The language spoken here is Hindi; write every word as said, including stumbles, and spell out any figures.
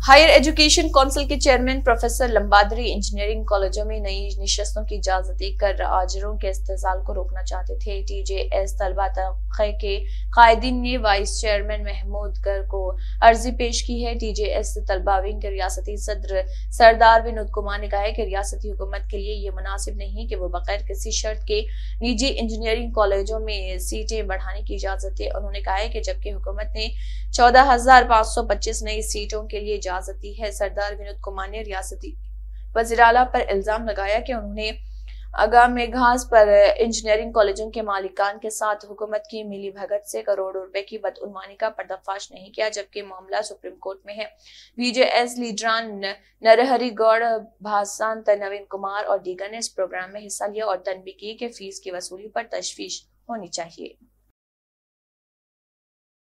हायर एजुकेशन काउंसिल के चेयरमैन प्रोफेसर लंबादरी इंजीनियरिंग कॉलेजों में नई निशस्तों की इजाजत देकर आजरों के इस्तेजाल को रोकना चाहते थे। टीजेएस तलबा तबके के कायदीन ने वाइस चेयरमैन महमूद गर को अर्जी पेश की है। टीजेएस तलबा विंग के रियासती सदर सरदार विनोद कुमार ने कहा है कि रियासती हुकूमत के लिए ये मुनासिब नहीं कि वो बगैर किसी शर्त के निजी इंजीनियरिंग कॉलेजों में सीटें बढ़ाने की इजाजत दे। उन्होंने कहा है कि जबकि हुकूमत ने चौदह हजार पाँच सौ पच्चीस नई सीटों के लिए इजाजत दी है। सरदार विनोद कुमार ने रियासती वज़ीर आला पर इल्जाम लगाया कि उन्होंने आगाम घास पर इंजीनियरिंग कॉलेजों के मालिकान के साथ हुकूमत की मिली भगत से करोड़ों रुपए की बदउनवानी का पर्दाफाश नहीं किया, जबकि मामला सुप्रीम कोर्ट में है। बीजेएस लीडरान नरहरि गौड़, भासांत, नवीन कुमार और दीगर ने इस प्रोग्राम में हिस्सा लिया और तनबीह की कि फीस की वसूली पर तशवीश होनी चाहिए।